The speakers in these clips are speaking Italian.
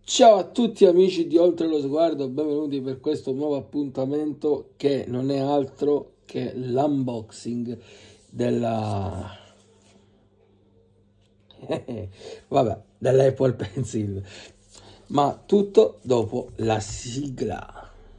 Ciao a tutti amici di Oltre lo Sguardo, benvenuti per questo nuovo appuntamento che non è altro che l'unboxing della dell'Apple Pencil, ma tutto dopo la sigla.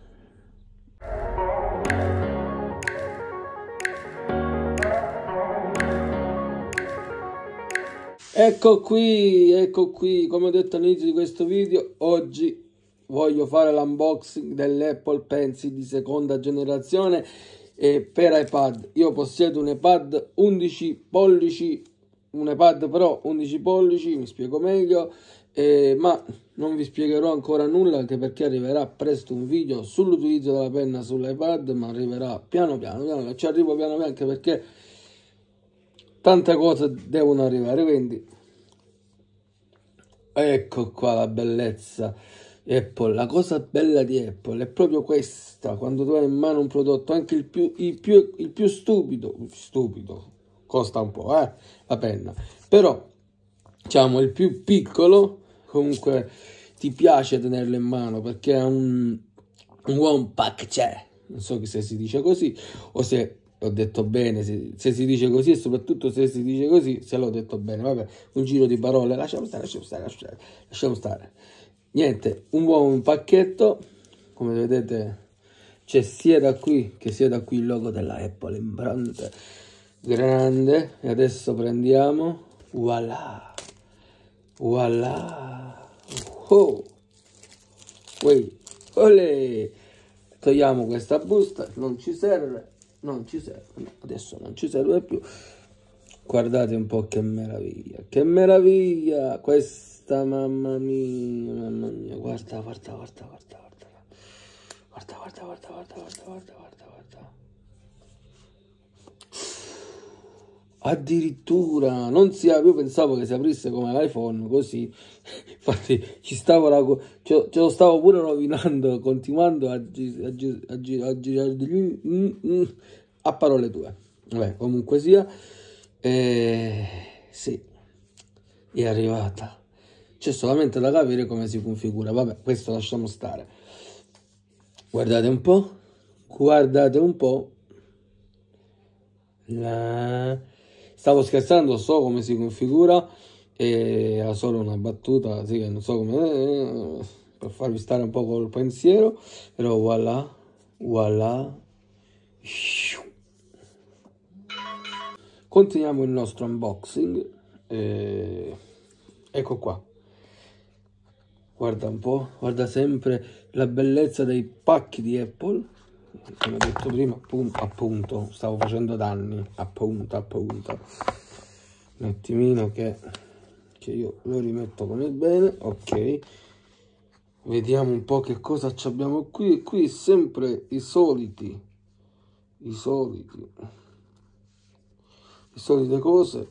Ecco qui, come ho detto all'inizio di questo video, oggi voglio fare l'unboxing dell'Apple Pencil di seconda generazione per iPad. Io possiedo un iPad 11 pollici, un iPad Pro 11 pollici, mi spiego meglio, ma non vi spiegherò ancora nulla, anche perché arriverà presto un video sull'utilizzo della penna sull'iPad, ma arriverà piano piano, ci arrivo piano piano, anche perché tante cose devono arrivare, quindi ecco qua la bellezza Apple. La cosa bella di Apple è proprio questa: quando tu hai in mano un prodotto, anche il più stupido, costa un po', la penna, però diciamo il più piccolo comunque ti piace tenerlo in mano, perché è un one pack, cioè non so se si dice così o se ho detto bene, se si dice così, e soprattutto se si dice così, se l'ho detto bene. Vabbè, un giro di parole, lasciamo stare. Niente, un buon pacchetto, come vedete c'è sia da qui che sia da qui il logo della Apple in grande. E adesso prendiamo, voilà, oh, olè. Togliamo questa busta, non ci serve, no, adesso non ci serve più. Guardate un po' che meraviglia questa, mamma mia, guarda. Addirittura non si apre. Io pensavo che si aprisse come l'iPhone, così. Infatti ce lo stavo pure rovinando, continuando a girare a parole tue. Vabbè, comunque sia, sì, è arrivata. C'è solamente da capire come si configura. Vabbè, questo lasciamo stare. Guardate un po'. Stavo scherzando, so come si configura, e era solo una battuta, sì, non so come, per farvi stare un po' col pensiero, però voilà. Continuiamo il nostro unboxing. Ecco qua. Guarda un po', guarda sempre la bellezza dei pacchi di Apple. Come ho detto prima, appunto, stavo facendo danni, appunto. Un attimino che io lo rimetto come bene, ok. Vediamo un po' che cosa abbiamo qui. Qui sempre i solite cose,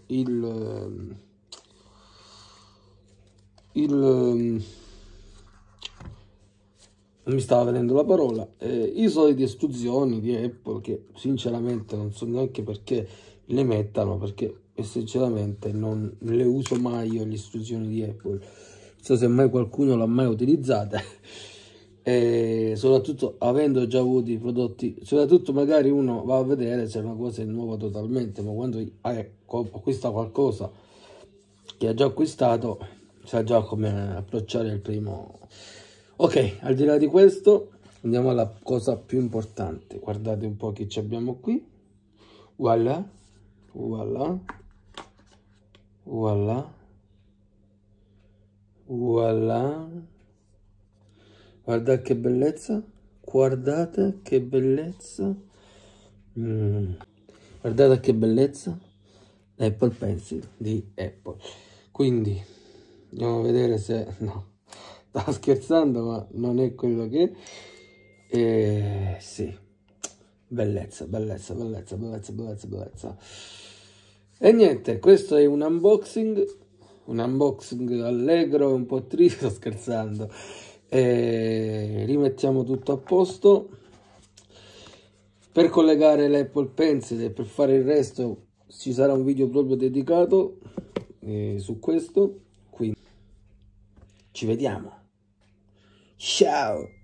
non mi stava venendo la parola, i soliti istruzioni di Apple, che sinceramente non so neanche perché le mettano, perché sinceramente non le uso mai io le istruzioni di Apple. Non so se mai qualcuno l'ha mai utilizzata, e soprattutto avendo già avuto i prodotti, soprattutto magari uno va a vedere se una cosa è nuova totalmente, ma quando acquista qualcosa che ha già acquistato, sa già come approcciare il primo. Ok, al di là di questo andiamo alla cosa più importante. Guardate un po' che ci abbiamo qui. Voilà. Guardate che bellezza. Guardate che bellezza. Guardate che bellezza. Apple Pencil di Apple. Quindi andiamo a vedere se... no, stavo scherzando, ma non è quello che è. Sì, bellezza. E niente, questo è un unboxing allegro, un po' triste, sto scherzando. Rimettiamo tutto a posto. Per collegare l'Apple Pencil e per fare il resto ci sarà un video proprio dedicato su questo, quindi ci vediamo. Ciao!